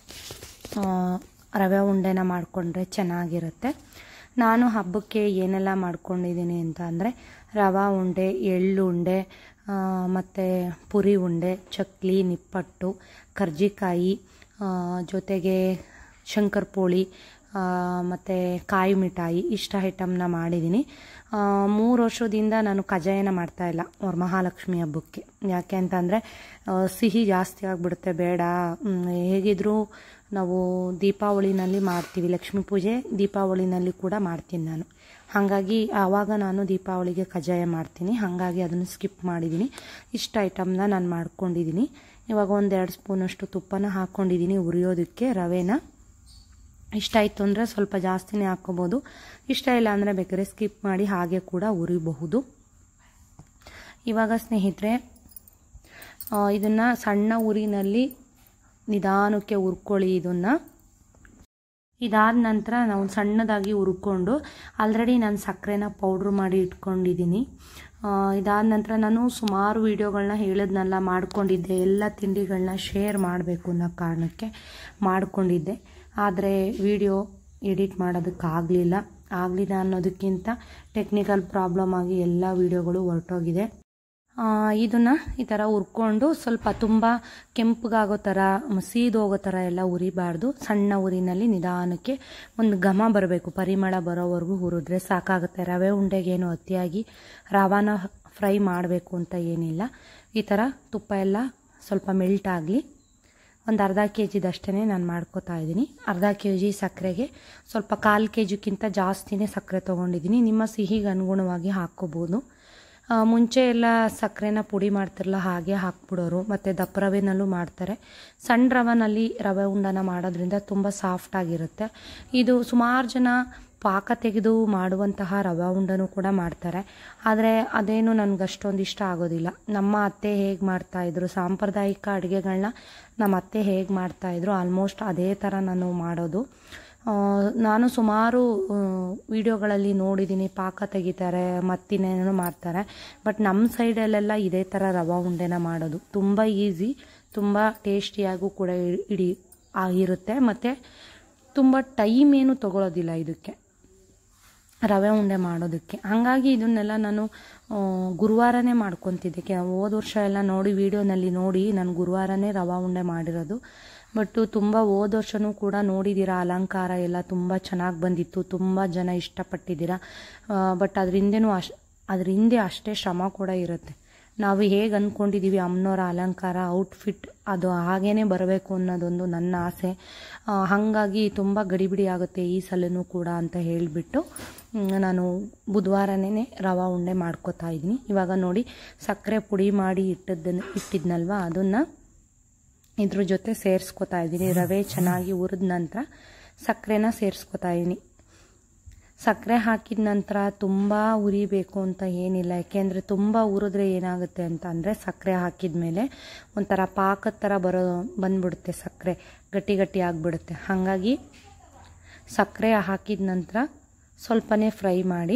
ರವೆ ಉಂಡೆನ ಮಾಡಿಕೊಂಡ್ರೆ ಚೆನ್ನಾಗಿರುತ್ತೆ. ನಾನು ಹಬ್ಬಕ್ಕೆ ಏನೆಲ್ಲ ಮಾಡ್ಕೊಂಡಿದ್ದೀನಿ ಅಂತ ಅಂದರೆ ರವೆ ಉಂಡೆ, ಎಳ್ಳುಂಡೆ, ಮತ್ತು ಪುರಿ ಉಂಡೆ, ಚಕ್ಲಿ, ನಿಪ್ಪಟ್ಟು, ಕರ್ಜಿಕಾಯಿ, ಜೊತೆಗೆ ಶಂಕರಪೋಳಿ ಮತ್ತು ಕಾಯಿ ಮಿಠಾಯಿ ಇಷ್ಟ ಐಟಮ್ನ ಮಾಡಿದ್ದೀನಿ. ಮೂರು ವರ್ಷದಿಂದ ನಾನು ಕಜ್ಜಾಯನ ಮಾಡ್ತಾಯಿಲ್ಲ ಅವ್ರ ಮಹಾಲಕ್ಷ್ಮಿ ಹಬ್ಬಕ್ಕೆ. ಯಾಕೆ ಅಂತಂದರೆ ಸಿಹಿ ಜಾಸ್ತಿ ಆಗಿಬಿಡುತ್ತೆ, ಬೇಡ. ಹೇಗಿದ್ದರೂ ನಾವು ದೀಪಾವಳಿನಲ್ಲಿ ಮಾಡ್ತೀವಿ, ಲಕ್ಷ್ಮೀ ಪೂಜೆ ದೀಪಾವಳಿನಲ್ಲಿ ಕೂಡ ಮಾಡ್ತೀನಿ ನಾನು. ಹಾಗಾಗಿ ಆವಾಗ ನಾನು ದೀಪಾವಳಿಗೆ ಕಜ್ಜಾಯ ಮಾಡ್ತೀನಿ. ಹಾಗಾಗಿ ಅದನ್ನು ಸ್ಕಿಪ್ ಮಾಡಿದ್ದೀನಿ. ಇಷ್ಟ ಐಟಮ್ನ ನಾನು ಮಾಡ್ಕೊಂಡಿದ್ದೀನಿ. ಇವಾಗ ಒಂದೆರಡು ಸ್ಪೂನಷ್ಟು ತುಪ್ಪನ ಹಾಕ್ಕೊಂಡಿದ್ದೀನಿ ಉರಿಯೋದಕ್ಕೆ. ರವೆನ ಇಷ್ಟ ಆಯಿತು ಅಂದರೆ ಸ್ವಲ್ಪ ಜಾಸ್ತಿನೇ ಹಾಕ್ಕೋಬೋದು, ಇಷ್ಟ ಇಲ್ಲ ಅಂದರೆ ಬೇಕಾದ್ರೆ ಸ್ಕಿಪ್ ಮಾಡಿ ಹಾಗೆ ಕೂಡ ಉರಿಬಹುದು. ಇವಾಗ ಸ್ನೇಹಿತರೆ ಇದನ್ನು ಸಣ್ಣ ಉರಿನಲ್ಲಿ ನಿಧಾನಕ್ಕೆ ಹುರ್ಕೊಳ್ಳಿ. ಇದನ್ನು ಇದಾದ ನಂತರ ನಾವು ಸಣ್ಣದಾಗಿ ಹುರ್ಕೊಂಡು ಆಲ್ರೆಡಿ ನಾನು ಸಕ್ಕರೆನ ಪೌಡ್ರ್ ಮಾಡಿ ಇಟ್ಕೊಂಡಿದ್ದೀನಿ. ಇದಾದ ನಂತರ ನಾನು ಸುಮಾರು ವೀಡಿಯೋಗಳನ್ನ ಹೇಳಿದ್ನೆಲ್ಲ ಮಾಡ್ಕೊಂಡಿದ್ದೆ. ಎಲ್ಲ ತಿಂಡಿಗಳನ್ನ ಶೇರ್ ಮಾಡಬೇಕು ಅನ್ನೋ ಕಾರಣಕ್ಕೆ ಮಾಡ್ಕೊಂಡಿದ್ದೆ. ಆದರೆ ವಿಡಿಯೋ ಎಡಿಟ್ ಮಾಡೋದಕ್ಕಾಗಲಿಲ್ಲ. ಆಗಲಿಲ್ಲ ಅನ್ನೋದಕ್ಕಿಂತ ಟೆಕ್ನಿಕಲ್ ಪ್ರಾಬ್ಲಮ್ ಆಗಿ ಎಲ್ಲ ವೀಡಿಯೋಗಳು ಹೊರಟೋಗಿದೆ. ಇದನ್ನು ಈ ಥರ ಹುರ್ಕೊಂಡು ಸ್ವಲ್ಪ ತುಂಬ ಕೆಂಪಗಾಗೋ ಥರ ಸೀದೋಗೋ ಥರ ಎಲ್ಲ ಉರಿಬಾರ್ದು. ಸಣ್ಣ ಉರಿನಲ್ಲಿ ನಿಧಾನಕ್ಕೆ ಒಂದು ಘಮ ಬರಬೇಕು, ಪರಿಮಳ ಬರೋವರೆಗೂ ಹುರಿದ್ರೆ ಸಾಕಾಗುತ್ತೆ. ರವೆ ಉಂಡೆಗೇನು ಅತಿಯಾಗಿ ರವಾನ ಫ್ರೈ ಮಾಡಬೇಕು ಅಂತ ಏನಿಲ್ಲ. ಈ ಥರ ತುಪ್ಪ ಎಲ್ಲ ಸ್ವಲ್ಪ ಮೆಲ್ಟ್ ಆಗಲಿ. ಒಂದು ಅರ್ಧ ಕೆ ಜಿದಷ್ಟೇ ನಾನು ಮಾಡ್ಕೋತಾ ಇದ್ದೀನಿ. ಅರ್ಧ ಕೆ ಜಿ ಸಕ್ಕರೆಗೆ ಸ್ವಲ್ಪ ಕಾಲು ಕೆ ಜಿಗಿಂತ ಜಾಸ್ತಿನೇ ಸಕ್ಕರೆ ತೊಗೊಂಡಿದ್ದೀನಿ. ನಿಮ್ಮ ಸಿಹಿಗೆ ಅನುಗುಣವಾಗಿ ಹಾಕ್ಕೋಬೋದು. ಮುಂಚೆ ಎಲ್ಲ ಸಕ್ಕರೆನ ಪುಡಿ ಮಾಡ್ತಿರಲ್ಲ, ಹಾಗೆ ಹಾಕ್ಬಿಡೋರು. ಮತ್ತು ದಪ್ಪ ರವೆನಲ್ಲೂ ಮಾಡ್ತಾರೆ. ಸಣ್ಣ ರವೆನಲ್ಲಿ ರವೆ ಉಂಡನ ಮಾಡೋದ್ರಿಂದ ತುಂಬ ಸಾಫ್ಟಾಗಿರುತ್ತೆ. ಇದು ಸುಮಾರು ಜನ ಪಾಕ ತೆಗೆದು ಮಾಡುವಂತಹ ರವೆ ಉಂಡನೂ ಕೂಡ ಮಾಡ್ತಾರೆ. ಆದರೆ ಅದೇನು ನನಗೆ ಅಷ್ಟೊಂದು ಇಷ್ಟ ಆಗೋದಿಲ್ಲ. ನಮ್ಮ ಅತ್ತೆ ಹೇಗೆ ಮಾಡ್ತಾಯಿದ್ರು, ಸಾಂಪ್ರದಾಯಿಕ ಅಡುಗೆಗಳನ್ನ ನಮ್ಮ ಅತ್ತೆ ಹೇಗೆ ಮಾಡ್ತಾಯಿದ್ರು ಆಲ್ಮೋಸ್ಟ್ ಅದೇ ಥರ ನಾನು ಮಾಡೋದು. ನಾನು ಸುಮಾರು ವಿಡಿಯೋಗಳಲ್ಲಿ ನೋಡಿದ್ದೀನಿ, ಪಾಕ ತೆಗಿತಾರೆ ಮತ್ತಿನ್ನೇನೋ ಮಾಡ್ತಾರೆ. ಬಟ್ ನಮ್ಮ ಸೈಡಲ್ಲೆಲ್ಲ ಇದೇ ಥರ ರವೆ ಉಂಡೆನ ಮಾಡೋದು. ತುಂಬ ಈಸಿ, ತುಂಬ ಟೇಸ್ಟಿಯಾಗೂ ಕೂಡ ಇಡೀ ಆಗಿರುತ್ತೆ. ಮತ್ತು ತುಂಬ ಟೈಮ್ ಏನು ತೊಗೊಳೋದಿಲ್ಲ ಇದಕ್ಕೆ, ರವೆ ಉಂಡೆ ಮಾಡೋದಕ್ಕೆ. ಹಾಗಾಗಿ ಇದನ್ನೆಲ್ಲ ನಾನು ಗುರುವಾರನೇ ಮಾಡ್ಕೊತಿದ್ದೆ. ಹೋದ ವರ್ಷ ಎಲ್ಲ ನೋಡಿ ವಿಡಿಯೋನಲ್ಲಿ ನೋಡಿ ನಾನು ಗುರುವಾರನೇ ರವೆ ಉಂಡೆ ಮಾಡಿರೋದು. ಬಟ್ ತುಂಬ ಹೋದ ವರ್ಷವೂ ಕೂಡ ನೋಡಿದ್ದೀರಾ, ಅಲಂಕಾರ ಎಲ್ಲ ತುಂಬ ಚೆನ್ನಾಗಿ ಬಂದಿತ್ತು, ತುಂಬ ಜನ ಇಷ್ಟಪಟ್ಟಿದ್ದೀರಾ. ಬಟ್ ಅದ್ರ ಹಿಂದೆನೂ ಅಶ್ ಅದ್ರ ಹಿಂದೆ ಅಷ್ಟೇ ಶ್ರಮ ಕೂಡ ಇರುತ್ತೆ. ನಾವು ಹೇಗೆ ಅಂದ್ಕೊಂಡಿದ್ದೀವಿ ಅಮ್ಮನವರ ಅಲಂಕಾರ ಔಟ್ಫಿಟ್ ಅದು ಹಾಗೇ ಬರಬೇಕು ಅನ್ನೋದೊಂದು ನನ್ನ ಆಸೆ. ಹಾಗಾಗಿ ತುಂಬ ಗಡಿಬಿಡಿ ಆಗುತ್ತೆ ಈ ಸಲನೂ ಕೂಡ ಅಂತ ಹೇಳಿಬಿಟ್ಟು ನಾನು ಬುಧವಾರನೇ ರವೆ ಉಂಡೆ ಮಾಡ್ಕೋತಾ ಇದ್ದೀನಿ. ಇವಾಗ ನೋಡಿ ಸಕ್ಕರೆ ಪುಡಿ ಮಾಡಿ ಇಟ್ಟದ್ದನ್ನು ಇಟ್ಟಿದ್ನಲ್ವ ಅದನ್ನು ಇದ್ರ ಜೊತೆ ಸೇರಿಸ್ಕೊತಾ ಇದ್ದೀನಿ. ರವೆ ಚೆನ್ನಾಗಿ ಹುರಿದ ನಂತರ ಸಕ್ಕರೆನ ಸೇರಿಸ್ಕೊತಾ ಇದ್ದೀನಿ. ಸಕ್ಕರೆ ಹಾಕಿದ ನಂತರ ತುಂಬ ಉರಿಬೇಕು ಅಂತ ಏನಿಲ್ಲ. ಯಾಕೆಂದರೆ ತುಂಬ ಉರಿದ್ರೆ ಏನಾಗುತ್ತೆ ಅಂತ ಅಂದರೆ ಸಕ್ಕರೆ ಹಾಕಿದ ಮೇಲೆ ಒಂಥರ ಪಾಕದ ಥರ ಬರೋ ಬಂದ್ಬಿಡುತ್ತೆ, ಸಕ್ಕರೆ ಗಟ್ಟಿ ಗಟ್ಟಿ ಆಗಿಬಿಡುತ್ತೆ. ಹಾಗಾಗಿ ಸಕ್ಕರೆ ಹಾಕಿದ ನಂತರ ಸ್ವಲ್ಪನೇ ಫ್ರೈ ಮಾಡಿ.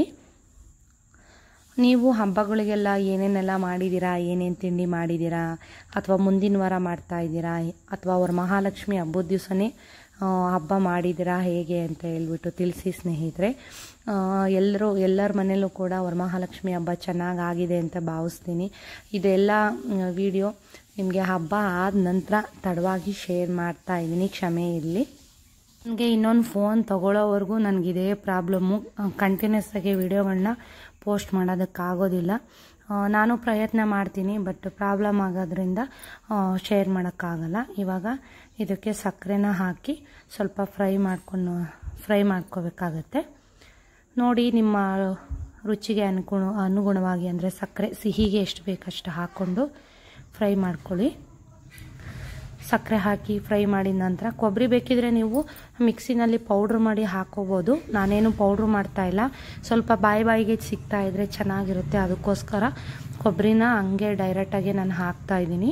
ನೀವು ಹಬ್ಬಗಳಿಗೆಲ್ಲ ಏನೇನೆಲ್ಲ ಮಾಡಿದ್ದೀರಾ, ಏನೇನು ತಿಂಡಿ ಮಾಡಿದ್ದೀರಾ, ಅಥವಾ ಮುಂದಿನ ವಾರ ಮಾಡ್ತಾಯಿದ್ದೀರಾ, ಅಥವಾ ಅವ್ರ ಮಹಾಲಕ್ಷ್ಮಿ ಹಬ್ಬದ ದಿವಸನೇ ಹಬ್ಬ ಮಾಡಿದ್ದೀರಾ ಹೇಗೆ ಅಂತ ಹೇಳ್ಬಿಟ್ಟು ತಿಳಿಸಿ ಸ್ನೇಹಿತರೆ. ಎಲ್ಲರೂ ಎಲ್ಲರ ಮನೇಲೂ ಕೂಡ ಅವ್ರ ಮಹಾಲಕ್ಷ್ಮಿ ಹಬ್ಬ ಚೆನ್ನಾಗಾಗಿದೆ ಅಂತ ಭಾವಿಸ್ತೀನಿ. ಇದೆಲ್ಲ ವಿಡಿಯೋ ನಿಮಗೆ ಹಬ್ಬ ಆದ ನಂತರ ತಡವಾಗಿ ಶೇರ್ ಮಾಡ್ತಾ ಇದ್ದೀನಿ, ಕ್ಷಮೆ ಇರಲಿ. ನನಗೆ ಇನ್ನೊಂದು ಫೋನ್ ತೊಗೊಳ್ಳೋವರೆಗೂ ನನಗಿದೇ ಪ್ರಾಬ್ಲಮ್ಮು. ಕಂಟಿನ್ಯೂಸ್ ಆಗಿ ವಿಡಿಯೋಗಳನ್ನ ಪೋಸ್ಟ್ ಮಾಡೋದಕ್ಕಾಗೋದಿಲ್ಲ. ನಾನು ಪ್ರಯತ್ನ ಮಾಡ್ತೀನಿ, ಬಟ್ ಪ್ರಾಬ್ಲಮ್ ಆಗೋದ್ರಿಂದ ಶೇರ್ ಮಾಡೋಕ್ಕಾಗಲ್ಲ. ಇವಾಗ ಇದಕ್ಕೆ ಸಕ್ಕರೆನ ಹಾಕಿ ಸ್ವಲ್ಪ ಫ್ರೈ ಮಾಡ್ಕೊಂಡು ಫ್ರೈ ಮಾಡ್ಕೋಬೇಕಾಗತ್ತೆ. ನೋಡಿ ನಿಮ್ಮ ರುಚಿಗೆ ಅನುಗುಣ ಅನುಗುಣವಾಗಿ ಅಂದರೆ ಸಕ್ಕರೆ ಸಿಹಿಗೆ ಎಷ್ಟು ಬೇಕಷ್ಟು ಹಾಕ್ಕೊಂಡು ಫ್ರೈ ಮಾಡ್ಕೊಳ್ಳಿ. ಸಕ್ಕರೆ ಹಾಕಿ ಫ್ರೈ ಮಾಡಿದ ನಂತರ ಕೊಬ್ಬರಿ ಬೇಕಿದ್ರೆ ನೀವು ಮಿಕ್ಸಿನಲ್ಲಿ ಪೌಡ್ರ್ ಮಾಡಿ ಹಾಕೋಬೋದು. ನಾನೇನು ಪೌಡ್ರ್ ಮಾಡ್ತಾಯಿಲ್ಲ, ಸ್ವಲ್ಪ ಬಾಯಿ ಬಾಯಿಗೆ ಸಿಗ್ತಾ ಇದ್ರೆ ಚೆನ್ನಾಗಿರುತ್ತೆ, ಅದಕ್ಕೋಸ್ಕರ ಕೊಬ್ಬರಿನ ಹಂಗೆ ಡೈರೆಕ್ಟಾಗಿ ನಾನು ಹಾಕ್ತಾಯಿದ್ದೀನಿ.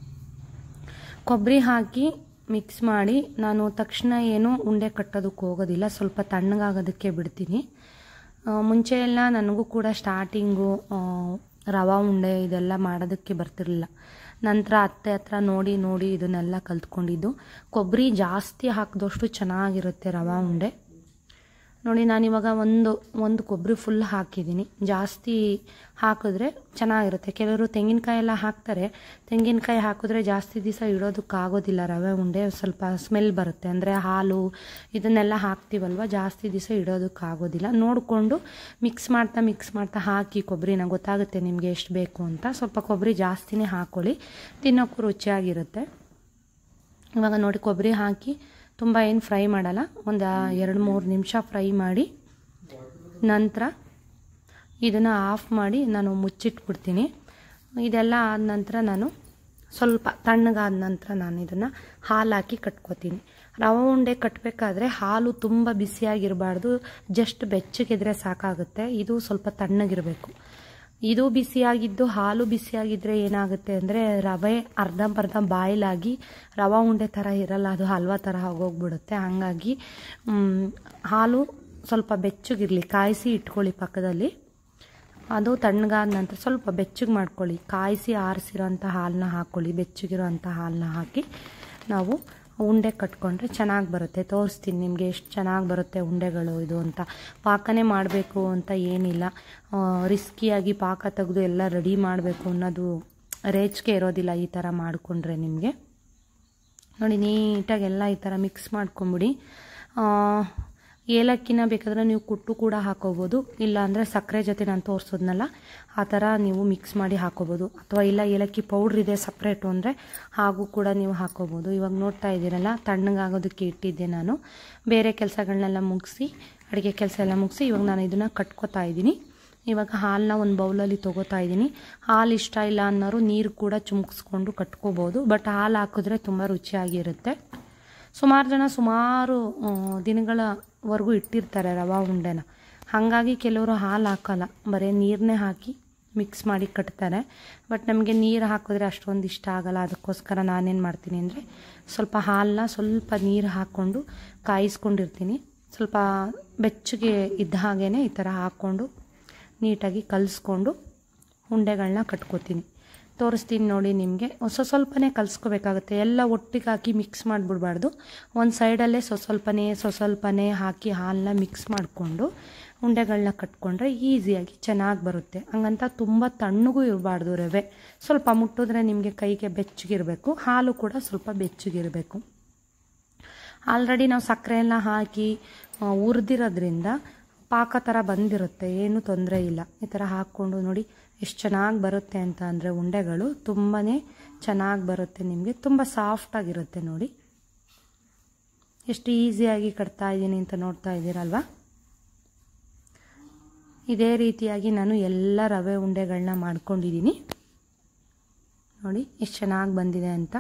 ಕೊಬ್ಬರಿ ಹಾಕಿ ಮಿಕ್ಸ್ ಮಾಡಿ ನಾನು ತಕ್ಷಣ ಏನು ಉಂಡೆ ಕಟ್ಟೋದಕ್ಕೆ ಹೋಗೋದಿಲ್ಲ, ಸ್ವಲ್ಪ ತಣ್ಣಗಾಗೋದಕ್ಕೆ ಬಿಡ್ತೀನಿ. ಮುಂಚೆ ಎಲ್ಲ ನನಗೂ ಕೂಡ ಸ್ಟಾರ್ಟಿಂಗು ರವೆ ಉಂಡೆ ಇದೆಲ್ಲ ಮಾಡೋದಕ್ಕೆ ಬರ್ತಿರಲಿಲ್ಲ. ನಂತರ ಅತ್ತೆ ಹತ್ರ ನೋಡಿ ನೋಡಿ ಇದನ್ನೆಲ್ಲ ಕಲ್ತ್ಕೊಂಡಿದ್ದು. ಕೊಬ್ಬರಿ ಜಾಸ್ತಿ ಹಾಕಿದಷ್ಟು ಚೆನ್ನಾಗಿರುತ್ತೆ ರವೆ ಉಂಡೆ. ನೋಡಿ ನಾನಿವಾಗ ಒಂದು ಒಂದು ಕೊಬ್ಬರಿ ಫುಲ್ ಹಾಕಿದ್ದೀನಿ. ಜಾಸ್ತಿ ಹಾಕಿದ್ರೆ ಚೆನ್ನಾಗಿರುತ್ತೆ. ಕೆಲವರು ತೆಂಗಿನಕಾಯಿ ಎಲ್ಲ ಹಾಕ್ತಾರೆ, ತೆಂಗಿನಕಾಯಿ ಹಾಕಿದ್ರೆ ಜಾಸ್ತಿ ದಿವಸ ಇಡೋದಕ್ಕಾಗೋದಿಲ್ಲ ರವೆ ಉಂಡೆ, ಸ್ವಲ್ಪ ಸ್ಮೆಲ್ ಬರುತ್ತೆ. ಅಂದರೆ ಹಾಲು ಇದನ್ನೆಲ್ಲ ಹಾಕ್ತೀವಲ್ವ, ಜಾಸ್ತಿ ದಿವಸ ಇಡೋದಕ್ಕಾಗೋದಿಲ್ಲ. ನೋಡಿಕೊಂಡು ಮಿಕ್ಸ್ ಮಾಡ್ತಾ ಮಿಕ್ಸ್ ಮಾಡ್ತಾ ಹಾಕಿ ಕೊಬ್ಬರಿನ, ಗೊತ್ತಾಗುತ್ತೆ ನಿಮಗೆ ಎಷ್ಟು ಬೇಕು ಅಂತ. ಸ್ವಲ್ಪ ಕೊಬ್ಬರಿ ಜಾಸ್ತಿನೇ ಹಾಕ್ಕೊಳ್ಳಿ, ತಿನ್ನೋಕ್ಕೂ ರುಚಿಯಾಗಿರುತ್ತೆ. ಇವಾಗ ನೋಡಿ ಕೊಬ್ಬರಿ ಹಾಕಿ ತುಂಬ ಏನು ಫ್ರೈ ಮಾಡಲ್ಲ, ಒಂದು ಎರಡು ಮೂರು ನಿಮಿಷ ಫ್ರೈ ಮಾಡಿ ನಂತರ ಇದನ್ನು ಆಫ್ ಮಾಡಿ ನಾನು ಮುಚ್ಚಿಟ್ಬಿಡ್ತೀನಿ. ಇದೆಲ್ಲ ಆದ ನಂತರ ನಾನು ಸ್ವಲ್ಪ ತಣ್ಣಗಾದ ನಂತರ ನಾನು ಇದನ್ನು ಹಾಲು ಹಾಕಿ ಕಟ್ಕೋತೀನಿ. ರವೆ ಉಂಡೆ ಕಟ್ಟಬೇಕಾದ್ರೆ ಹಾಲು ತುಂಬ ಬಿಸಿಯಾಗಿರಬಾರ್ದು, ಜಸ್ಟ್ ಬೆಚ್ಚಗಿದ್ರೆ ಸಾಕಾಗುತ್ತೆ. ಇದು ಸ್ವಲ್ಪ ತಣ್ಣಗಿರಬೇಕು. ಇದು ಬಿಸಿಯಾಗಿದ್ದು ಹಾಲು ಬಿಸಿಯಾಗಿದ್ದರೆ ಏನಾಗುತ್ತೆ ಅಂದರೆ ರವೆ ಅರ್ಧಂಬರ್ಧ ಬಾಯ್ಲಾಗಿ ರವೆ ಉಂಡೆ ಥರ ಇರಲ್ಲ, ಅದು ಹಲ್ವಾ ಥರ ಆಗೋಗ್ಬಿಡುತ್ತೆ. ಹಾಗಾಗಿ ಹಾಲು ಸ್ವಲ್ಪ ಬೆಚ್ಚಗಿರಲಿ, ಕಾಯಿಸಿ ಇಟ್ಕೊಳ್ಳಿ ಪಕ್ಕದಲ್ಲಿ. ಅದು ತಣ್ಣಗಾದ ನಂತರ ಸ್ವಲ್ಪ ಬೆಚ್ಚಗೆ ಮಾಡ್ಕೊಳ್ಳಿ, ಕಾಯಿಸಿ ಆರಿಸಿರೋ ಅಂಥ ಹಾಲನ್ನ ಹಾಕ್ಕೊಳ್ಳಿ. ಬೆಚ್ಚಗಿರೋ ಅಂಥ ಹಾಲನ್ನ ಹಾಕಿ ನಾವು ಉಂಡೆ ಕಟ್ಕೊಂಡ್ರೆ ಚೆನ್ನಾಗಿ ಬರುತ್ತೆ. ತೋರಿಸ್ತೀನಿ ನಿಮಗೆ ಎಷ್ಟು ಚೆನ್ನಾಗಿ ಬರುತ್ತೆ ಉಂಡೆಗಳು ಇದು ಅಂತ. ಪಾಕನೇ ಮಾಡಬೇಕು ಅಂತ ಏನಿಲ್ಲ, ರಿಸ್ಕಿಯಾಗಿ ಪಾಕ ತೆಗೆದು ಎಲ್ಲ ರೆಡಿ ಮಾಡಬೇಕು ಅನ್ನೋದು ರೇಚ್ಗೆ ಇರೋದಿಲ್ಲ ಈ ಥರ ಮಾಡಿಕೊಂಡ್ರೆ ನಿಮಗೆ. ನೋಡಿ ನೀಟಾಗಿ ಎಲ್ಲ ಈ ಥರ ಮಿಕ್ಸ್ ಮಾಡ್ಕೊಂಬಿಡಿ. ಏಲಕ್ಕಿನ ಬೇಕಾದರೆ ನೀವು ಕುಟ್ಟು ಕೂಡ ಹಾಕೋಬೋದು, ಇಲ್ಲ ಅಂದರೆ ಸಕ್ಕರೆ ಜೊತೆ ನಾನು ತೋರಿಸೋದ್ನಲ್ಲ ಆ ಥರ ನೀವು ಮಿಕ್ಸ್ ಮಾಡಿ ಹಾಕೋಬೋದು. ಅಥವಾ ಇಲ್ಲ ಏಲಕ್ಕಿ ಪೌಡ್ರ್ ಇದೆ ಸಪ್ರೇಟು ಅಂದರೆ ಹಾಗೂ ಕೂಡ ನೀವು ಹಾಕೋಬೋದು. ಇವಾಗ ನೋಡ್ತಾ ಇದ್ದೀರಲ್ಲ ತಣ್ಣಗಾಗೋದಕ್ಕೆ ಇಟ್ಟಿದ್ದೆ ನಾನು. ಬೇರೆ ಕೆಲಸಗಳನ್ನೆಲ್ಲ ಮುಗಿಸಿ, ಅಡುಗೆ ಕೆಲಸ ಎಲ್ಲ ಮುಗಿಸಿ ಇವಾಗ ನಾನು ಇದನ್ನು ಕಟ್ಕೋತಾ ಇದ್ದೀನಿ. ಇವಾಗ ಹಾಲನ್ನ ಒಂದು ಬೌಲಲ್ಲಿ ತೊಗೋತಾ ಇದ್ದೀನಿ. ಹಾಲು ಇಷ್ಟ ಇಲ್ಲ ಅನ್ನೋರು ನೀರು ಕೂಡ ಚುಮ್ಕಿಸ್ಕೊಂಡು ಕಟ್ಕೋಬೋದು, ಬಟ್ ಹಾಲು ಹಾಕಿದ್ರೆ ತುಂಬ ರುಚಿಯಾಗಿರುತ್ತೆ. ಸುಮಾರು ಜನ ಸುಮಾರು ದಿನಗಳವರೆಗೂ ಇಟ್ಟಿರ್ತಾರೆ ರವಾ ಉಂಡೆನ. ಹಾಗಾಗಿ ಕೆಲವರು ಹಾಲು ಹಾಕಲ್ಲ, ಬರೀ ನೀರನ್ನೇ ಹಾಕಿ ಮಿಕ್ಸ್ ಮಾಡಿ ಕಟ್ತಾರೆ. ಬಟ್ ನಮಗೆ ನೀರು ಹಾಕಿದ್ರೆ ಅಷ್ಟೊಂದು ಇಷ್ಟ ಆಗಲ್ಲ. ಅದಕ್ಕೋಸ್ಕರ ನಾನೇನು ಮಾಡ್ತೀನಿ ಅಂದರೆ ಸ್ವಲ್ಪ ಹಾಲನ್ನ ಸ್ವಲ್ಪ ನೀರು ಹಾಕ್ಕೊಂಡು ಕಾಯಿಸ್ಕೊಂಡಿರ್ತೀನಿ. ಸ್ವಲ್ಪ ಬೆಚ್ಚಗೆ ಇದ್ದ ಹಾಗೇ ಈ ಥರ ಹಾಕ್ಕೊಂಡು ನೀಟಾಗಿ ಕಲಿಸ್ಕೊಂಡು ಉಂಡೆಗಳನ್ನ ಕಟ್ಕೋತೀನಿ. ತೋರಿಸ್ತೀನಿ ನೋಡಿ ನಿಮಗೆ. ಸ್ವ ಸ್ವಲ್ಪನೇ ಕಲಿಸ್ಕೋಬೇಕಾಗುತ್ತೆ, ಎಲ್ಲ ಒಟ್ಟಿಗೆ ಹಾಕಿ ಮಿಕ್ಸ್ ಮಾಡಿಬಿಡ್ಬಾರ್ದು. ಒಂದು ಸೈಡಲ್ಲೇ ಸ್ವ ಸ್ವಲ್ಪನೇ ಸ್ವ ಸ್ವಲ್ಪನೇ ಹಾಕಿ ಹಾಲನ್ನ ಮಿಕ್ಸ್ ಮಾಡಿಕೊಂಡು ಉಂಡೆಗಳನ್ನ ಕಟ್ಕೊಂಡ್ರೆ ಈಸಿಯಾಗಿ ಚೆನ್ನಾಗಿ ಬರುತ್ತೆ. ಹಂಗಂತ ತುಂಬ ತಣ್ಣಗೂ ಇರಬಾರ್ದು ರವೆ, ಸ್ವಲ್ಪ ಮುಟ್ಟಿದ್ರೆ ನಿಮಗೆ ಕೈಗೆ ಬೆಚ್ಚಗಿರಬೇಕು. ಹಾಲು ಕೂಡ ಸ್ವಲ್ಪ ಬೆಚ್ಚಗಿರಬೇಕು. ಆಲ್ರೆಡಿ ನಾವು ಸಕ್ಕರೆ ಎಲ್ಲ ಹಾಕಿ ಹುರಿದಿರೋದ್ರಿಂದ ಪಾಕ ಥರ ಬಂದಿರುತ್ತೆ, ಏನೂ ತೊಂದರೆ ಇಲ್ಲ. ಈ ಥರ ಹಾಕ್ಕೊಂಡು ನೋಡಿ ಎಷ್ಟು ಚೆನ್ನಾಗಿ ಬರುತ್ತೆ ಅಂತ ಅಂದರೆ ಉಂಡೆಗಳು ತುಂಬಾ ಚೆನ್ನಾಗಿ ಬರುತ್ತೆ ನಿಮಗೆ. ತುಂಬ ಸಾಫ್ಟಾಗಿರುತ್ತೆ ನೋಡಿ, ಎಷ್ಟು ಈಸಿಯಾಗಿ ಕಟ್ತಾ ಇದ್ದೀನಿ ಅಂತ ನೋಡ್ತಾ ಇದ್ದೀರಲ್ವ. ಇದೇ ರೀತಿಯಾಗಿ ನಾನು ಎಲ್ಲ ರವೆ ಉಂಡೆಗಳನ್ನ ಮಾಡ್ಕೊಂಡಿದ್ದೀನಿ ನೋಡಿ ಎಷ್ಟು ಚೆನ್ನಾಗಿ ಬಂದಿದೆ ಅಂತ.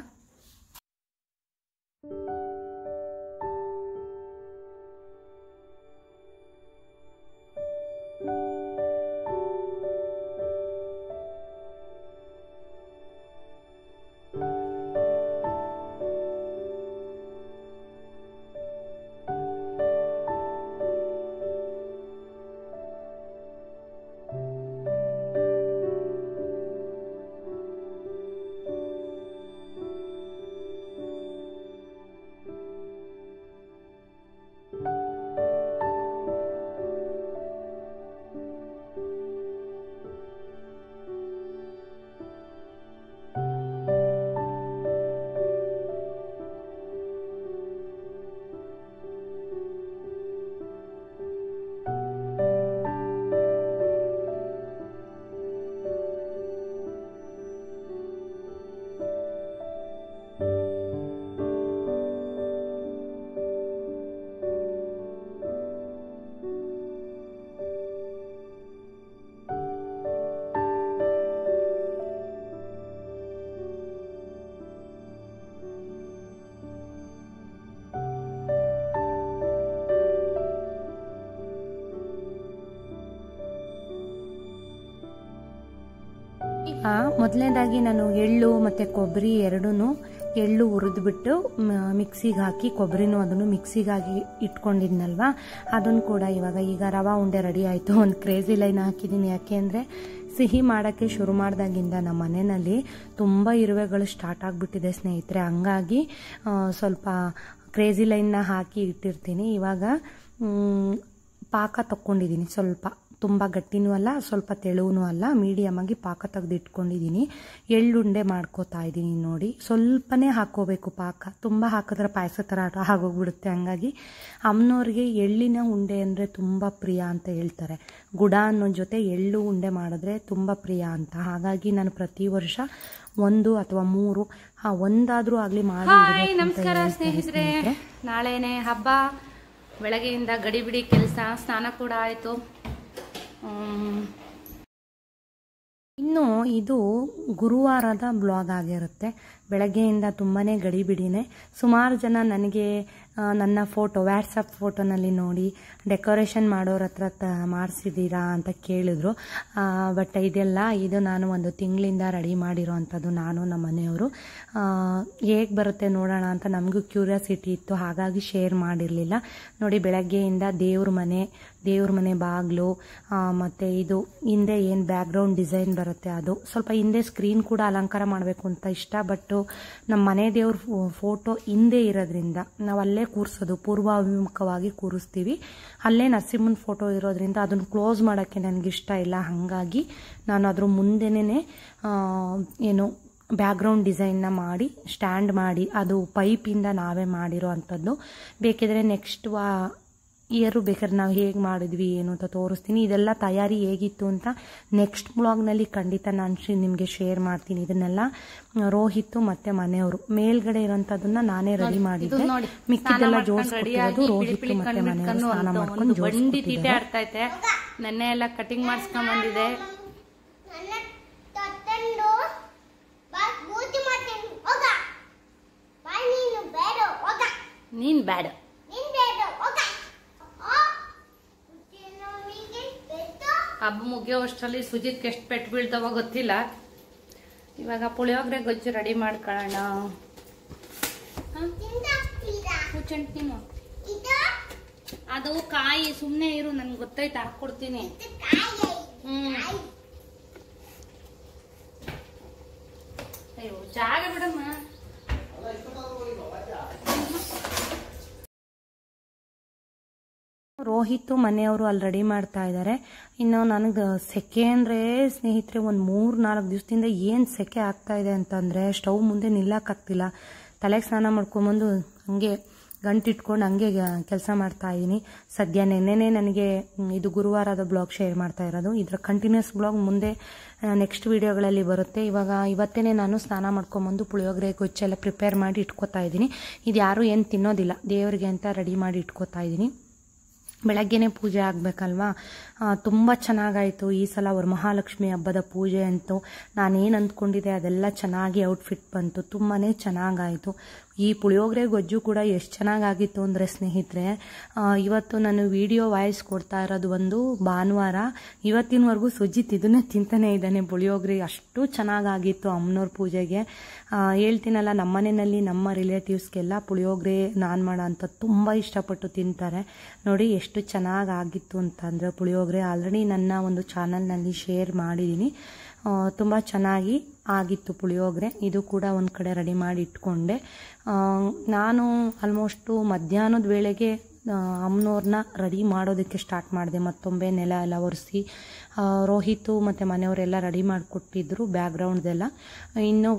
ಮೊದಲನೇದಾಗಿ ನಾನು ಎಳ್ಳು ಮತ್ತು ಕೊಬ್ಬರಿ ಎರಡೂ ಎಳ್ಳು ಹುರಿದ್ಬಿಟ್ಟು ಮಿಕ್ಸಿಗೆ ಹಾಕಿ ಕೊಬ್ಬರಿನೂ ಅದನ್ನು ಮಿಕ್ಸಿಗೆ ಹಾಕಿ ಇಟ್ಕೊಂಡಿದ್ನಲ್ವ, ಅದನ್ನು ಕೂಡ ಇವಾಗ ಈಗ ರವಾ ಉಂಡೆ ರೆಡಿ ಆಯಿತು. ಒಂದು ಕ್ರೇಜಿ ಲೈನ್ ಹಾಕಿದ್ದೀನಿ, ಯಾಕೆ ಅಂದರೆ ಸಿಹಿ ಮಾಡೋಕ್ಕೆ ಶುರು ಮಾಡಿದಾಗಿಂದ ನಮ್ಮ ಮನೆಯಲ್ಲಿ ತುಂಬ ಇರುವೆಗಳು ಸ್ಟಾರ್ಟ್ ಆಗಿಬಿಟ್ಟಿದೆ ಸ್ನೇಹಿತರೆ. ಹಂಗಾಗಿ ಸ್ವಲ್ಪ ಕ್ರೇಜಿ ಲೈನ್ನ ಹಾಕಿ ಇಟ್ಟಿರ್ತೀನಿ. ಇವಾಗ ಪಾಕ ತಕ್ಕೊಂಡಿದ್ದೀನಿ, ಸ್ವಲ್ಪ ತುಂಬ ಗಟ್ಟಿನೂ ಅಲ್ಲ ಸ್ವಲ್ಪ ತೆಳುವೂ ಅಲ್ಲ, ಮೀಡಿಯಮಾಗಿ ಪಾಕ ತೆಗೆದು ಇಟ್ಕೊಂಡಿದ್ದೀನಿ. ಎಳ್ಳುಂಡೆ ಮಾಡ್ಕೋತಾ ಇದ್ದೀನಿ ನೋಡಿ. ಸ್ವಲ್ಪನೇ ಹಾಕ್ಕೋಬೇಕು ಪಾಕ, ತುಂಬ ಹಾಕಿದ್ರೆ ಪಾಯಸ ಥರ ಆಗೋಗ್ಬಿಡುತ್ತೆ. ಹಂಗಾಗಿ ಅಮ್ಮನವ್ರಿಗೆ ಎಳ್ಳಿನ ಉಂಡೆ ಅಂದರೆ ತುಂಬ ಪ್ರಿಯ ಅಂತ ಹೇಳ್ತಾರೆ. ಗುಡ ಅನ್ನೋ ಜೊತೆ ಎಳ್ಳು ಉಂಡೆ ಮಾಡಿದ್ರೆ ತುಂಬ ಪ್ರಿಯ ಅಂತ. ಹಾಗಾಗಿ ನಾನು ಪ್ರತಿ ವರ್ಷ ಒಂದು ಅಥವಾ ಮೂರು ಹಾಂ ಒಂದಾದರೂ ಆಗಲಿ ಮಾಡಿ. ನಮಸ್ಕಾರ ಸ್ನೇಹಿತರೆ, ನಾಳೆನೇ ಹಬ್ಬ. ಬೆಳಗ್ಗೆಯಿಂದ ಗಡಿಬಿಡಿ ಕೆಲಸ, ಸ್ನಾನ ಕೂಡ ಆಯಿತು. ಇನ್ನು ಇದು ಗುರುವಾರದ ಬ್ಲಾಗ್ ಆಗಿರುತ್ತೆ. ಬೆಳಗ್ಗೆಯಿಂದ ತುಂಬಾ ಗಡಿಬಿಡಿನೇ. ಸುಮಾರು ಜನ ನನಗೆ ನನ್ನ ಫೋಟೋ ವ್ಯಾಟ್ಸಪ್ ಫೋಟೋನಲ್ಲಿ ನೋಡಿ ಡೆಕೋರೇಷನ್ ಮಾಡೋರ ಹತ್ರ ಮಾಡಿಸಿದ್ದೀರಾ ಅಂತ ಕೇಳಿದ್ರು. ಬಟ್ ಇದೆಲ್ಲ ಇದು ನಾನು ಒಂದು ತಿಂಗಳಿಂದ ರೆಡಿ ಮಾಡಿರೋ ಅಂಥದ್ದು, ನಾನು ನಮ್ಮ ಮನೆಯವರು. ಹೇಗೆ ಬರುತ್ತೆ ನೋಡೋಣ ಅಂತ ನಮಗೂ ಕ್ಯೂರಿಯಾಸಿಟಿ ಇತ್ತು, ಹಾಗಾಗಿ ಶೇರ್ ಮಾಡಿರಲಿಲ್ಲ. ನೋಡಿ, ಬೆಳಗ್ಗೆಯಿಂದ ದೇವ್ರ ಮನೆ ದೇವ್ರ ಮನೆ ಬಾಗಿಲು ಮತ್ತು ಇದು ಹಿಂದೆ ಏನು ಬ್ಯಾಕ್ಗ್ರೌಂಡ್ ಡಿಸೈನ್ ಬರುತ್ತೆ ಅದು ಸ್ವಲ್ಪ ಹಿಂದೆ ಸ್ಕ್ರೀನ್ ಕೂಡ ಅಲಂಕಾರ ಮಾಡಬೇಕು ಅಂತ ಇಷ್ಟ. ಬಟ್ ನಮ್ಮ ಮನೆ ದೇವ್ರ ಫೋಟೋ ಹಿಂದೆ ಇರೋದ್ರಿಂದ ನಾವು ಅಲ್ಲೇ ಕೂರಿಸೋದು, ಪೂರ್ವಾಭಿಮುಖವಾಗಿ ಕೂರಿಸ್ತೀವಿ. ಅಲ್ಲೇ ನರಸಿಂಹನ ಫೋಟೋ ಇರೋದ್ರಿಂದ ಅದನ್ನು ಕ್ಲೋಸ್ ಮಾಡೋಕ್ಕೆ ನನಗಿಷ್ಟ ಇಲ್ಲ. ಹಾಗಾಗಿ ನಾನು ಅದ್ರ ಮುಂದೆನೇ ಏನು ಬ್ಯಾಕ್ಗ್ರೌಂಡ್ ಡಿಸೈನ್ನ ಮಾಡಿ ಸ್ಟ್ಯಾಂಡ್ ಮಾಡಿ, ಅದು ಪೈಪಿಂದ ನಾವೇ ಮಾಡಿರೋ ಅಂಥದ್ದು. ಬೇಕಿದ್ರೆ ನೆಕ್ಸ್ಟ್ ವಾ ಇಯರು ಬೇಕಾದ್ರೆ ನಾವು ಹೇಗೆ ಮಾಡಿದ್ವಿ ಏನು ಅಂತ ತೋರಿಸ್ತೀನಿ. ಇದೆಲ್ಲ ತಯಾರಿ ಹೇಗಿತ್ತು ಅಂತ ನೆಕ್ಸ್ಟ್ ಬ್ಲಾಗ್ನಲ್ಲಿ ಖಂಡಿತ ನಾನು ನಿಮಗೆ ಶೇರ್ ಮಾಡ್ತೀನಿ. ಇದನ್ನೆಲ್ಲ ರೋಹಿತ್ ಮತ್ತು ಮನೆಯವರು ಮೇಲ್ಗಡೆ ಇರೋಂಥದ್ದನ್ನ ನಾನೇ ರೆಡಿ ಮಾಡಿದ್ದೆ, ಮಿಕ್ಕಿದೆಲ್ಲ ಜೋಡಿಸ್ಕೊಟ್ಟಿರೋದು ರೋಹಿತ್ ಮತ್ತು ಮನೆಯವರು ಸ್ನಾನ ಮಾಡ್ಕೊಂಡು ಜೋಡಿಸ್ಕೊಟ್ಟಿದ್ದಾರೆ. ನೆನ್ನೆ ಎಲ್ಲ ಕಟಿಂಗ್ ಮಾಡಿಸ್ಕೊಂಡ್ ಬಂದಿದೆ. ನೀನ್ ಬ್ಯಾಡ ಹಬ್ಬ ಮುಗಿಯೋ ಅಷ್ಟರಲ್ಲಿ ಸುಜಿತ್ಗೆ ಎಷ್ಟು ಪೆಟ್ಟು ಬೀಳ್ತಾವ ಗೊತ್ತಿಲ್ಲ. ಇವಾಗ ಪುಳಿಯೋಗರೆ ಗೊಜ್ಜು ರೆಡಿ ಮಾಡ್ಕೊಳ್ಳೋಣ. ಅದು ಕಾಯಿ ಸುಮ್ಮನೆ ಇರು, ನನ್ಗೆ ಗೊತ್ತಾಯ್ತು, ಹಾಕೊಡ್ತೀನಿ. ಹ್ಮ್ ಅಯ್ಯೋ ಜಾಗ ಬಿಡಮ್ಮ. ರೋಹಿತ್ ಮನೆಯವರು ಅಲ್ಲಿ ರೆಡಿ ಮಾಡ್ತಾ ಇದ್ದಾರೆ. ಇನ್ನು ನನಗೆ ಸೆಕೆ ಅಂದರೆ ಸ್ನೇಹಿತರೆ ಒಂದು ಮೂರು ನಾಲ್ಕು ದಿವಸದಿಂದ ಏನು ಸೆಕೆ ಆಗ್ತಾ ಇದೆ ಅಂತಂದರೆ ಸ್ಟವ್ ಮುಂದೆ ನಿಲ್ಲಕ್ಕಾಗ್ತಿಲ್ಲ. ತಲೆಗೆ ಸ್ನಾನ ಮಾಡ್ಕೊಂಬಂದು ಹಂಗೆ ಗಂಟಿಟ್ಕೊಂಡು ಹಂಗೆ ಕೆಲಸ ಮಾಡ್ತಾ ಇದ್ದೀನಿ. ಸದ್ಯ ನೆನ್ನೆನೇ ನನಗೆ ಇದು ಗುರುವಾರದ ಬ್ಲಾಗ್ ಶೇರ್ ಮಾಡ್ತಾ ಇರೋದು. ಇದರ ಕಂಟಿನ್ಯೂಸ್ ಬ್ಲಾಗ್ ಮುಂದೆ ನೆಕ್ಸ್ಟ್ ವಿಡಿಯೋಗಳಲ್ಲಿ ಬರುತ್ತೆ. ಇವಾಗ ಇವತ್ತೇ ನಾನು ಸ್ನಾನ ಮಾಡ್ಕೊಂಬಂದು ಪುಳಿಯೋಗರೆ ಗೊಜ್ಜೆಲ್ಲ ಪ್ರಿಪೇರ್ ಮಾಡಿ ಇಟ್ಕೋತಾ ಇದ್ದೀನಿ. ಇದು ಯಾರೂ ಏನು ತಿನ್ನೋದಿಲ್ಲ, ದೇವರಿಗೆ ಅಂತ ರೆಡಿ ಮಾಡಿ ಇಟ್ಕೋತಾ ಇದ್ದೀನಿ. ಬೆಳಗ್ಗೆನೇ ಪೂಜೆ ಆಗಬೇಕಲ್ವಾ. ತುಂಬ ಚೆನ್ನಾಗಾಯಿತು ಈ ಸಲ ವರಮಹಾಲಕ್ಷ್ಮಿ ಹಬ್ಬದ ಪೂಜೆ ಅಂತೂ. ನಾನೇನು ಅಂದ್ಕೊಂಡಿದ್ದೆ ಅದೆಲ್ಲ ಚೆನ್ನಾಗಿ ಔಟ್ಫಿಟ್ ಬಂತು, ತುಂಬಾ ಚೆನ್ನಾಗಾಯಿತು. ಈ ಪುಳಿಯೋಗರೆ ಗೊಜ್ಜು ಕೂಡ ಎಷ್ಟು ಚೆನ್ನಾಗಾಗಿತ್ತು ಅಂದರೆ ಸ್ನೇಹಿತರೆ, ಇವತ್ತು ನಾನು ವಿಡಿಯೋ ವಾಯ್ಸ್ ಕೊಡ್ತಾ ಇರೋದು ಒಂದು ಭಾನುವಾರ. ಇವತ್ತಿನವರೆಗೂ ಸುಜಿತ್ ಇದನ್ನೇ ತಿಂತಾನೆ ಇದ್ದಾನೆ ಪುಳಿಯೋಗರೆ, ಅಷ್ಟು ಚೆನ್ನಾಗಾಗಿತ್ತು ಅಮ್ಮನವ್ರ ಪೂಜೆಗೆ. ಹೇಳ್ತೀನಲ್ಲ, ನಮ್ಮ ಮನೆಯಲ್ಲಿ ನಮ್ಮ ರಿಲೇಟಿವ್ಸ್ಗೆಲ್ಲ ಪುಳಿಯೋಗರೆ ನಾನು ಮಾಡೋ ಅಂತ ತುಂಬ ಇಷ್ಟಪಟ್ಟು ತಿಂತಾರೆ. ನೋಡಿ ಎಷ್ಟು ಚೆನ್ನಾಗಾಗಿತ್ತು ಅಂತಂದರೆ ಪುಳಿಯೋಗರೆ ಆಲ್ರೆಡಿ ನನ್ನ ಒಂದು ಚಾನಲ್ನಲ್ಲಿ ಶೇರ್ ಮಾಡಿದ್ದೀನಿ. ತುಂಬ ಚೆನ್ನಾಗಿ ಆಗಿತ್ತು ಪುಳಿಯೋಗರೆ. ಇದು ಕೂಡ ಒಂದು ಕಡೆ ರೆಡಿ ಮಾಡಿ ಇಟ್ಕೊಂಡೆ. ನಾನು ಆಲ್ಮೋಸ್ಟು ಮಧ್ಯಾಹ್ನದ ವೇಳೆಗೆ ಅಮ್ಮನವ್ರನ್ನ ರೆಡಿ ಮಾಡೋದಕ್ಕೆ ಸ್ಟಾರ್ಟ್ ಮಾಡಿದೆ. ಮತ್ತೊಮ್ಮೆ ನೆಲ ಎಲ್ಲ ಒರೆಸಿ ರೋಹಿತು ಮತ್ತು ಮನೆಯವರೆಲ್ಲ ರೆಡಿ ಮಾಡಿಕೊಟ್ಟಿದ್ರು ಬ್ಯಾಕ್ಗ್ರೌಂಡ್ದೆಲ್ಲ. ಇನ್ನು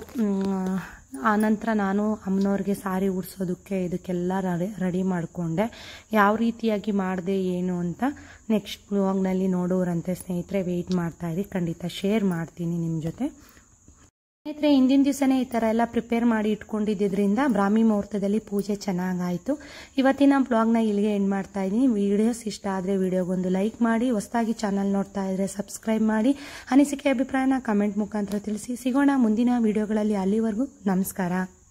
ಆನಂತರ ನಾನು ಅಮ್ಮನವ್ರಿಗೆ ಸಾರಿ ಉಡ್ಸೋದಕ್ಕೆ ಇದಕ್ಕೆಲ್ಲ ರೆಡಿ ರೆಡಿ ಮಾಡಿಕೊಂಡೆ. ಯಾವ ರೀತಿಯಾಗಿ ಮಾಡಿದೆ ಏನು ಅಂತ ನೆಕ್ಸ್ಟ್ ಬ್ಲಾಗ್ನಲ್ಲಿ ನೋಡೋರಂತೆ ಸ್ನೇಹಿತರೆ. ವೆಯ್ಟ್ ಮಾಡ್ತಾಯಿರಿ, ಖಂಡಿತ ಶೇರ್ ಮಾಡ್ತೀನಿ ನಿಮ್ಮ ಜೊತೆ. ಸ್ನೇಹಿತರೆ, ಹಿಂದಿನ ದಿವಸನೇ ಈ ಥರ ಎಲ್ಲ ಪ್ರಿಪೇರ್ ಮಾಡಿ ಇಟ್ಕೊಂಡಿದ್ದರಿಂದ ಬ್ರಾಹ್ಮಿ ಮುಹೂರ್ತದಲ್ಲಿ ಪೂಜೆ ಚೆನ್ನಾಗಾಯಿತು. ಇವತ್ತಿನ ಬ್ಲಾಗ್ನ ಇಲ್ಲಿಗೆ ಎಂಡ್ ಮಾಡ್ತಾ ಇದ್ದೀನಿ. ವಿಡಿಯೋಸ್ ಇಷ್ಟ ಆದರೆ ವಿಡಿಯೋಗೊಂದು ಲೈಕ್ ಮಾಡಿ, ಹೊಸದಾಗಿ ಚಾನಲ್ ನೋಡ್ತಾ ಇದ್ರೆ ಸಬ್ಸ್ಕ್ರೈಬ್ ಮಾಡಿ, ಅನಿಸಿಕೆ ಅಭಿಪ್ರಾಯನ ಕಮೆಂಟ್ ಮುಖಾಂತರ ತಿಳಿಸಿ. ಸಿಗೋಣ ಮುಂದಿನ ವಿಡಿಯೋಗಳಲ್ಲಿ. ಅಲ್ಲಿವರೆಗೂ ನಮಸ್ಕಾರ.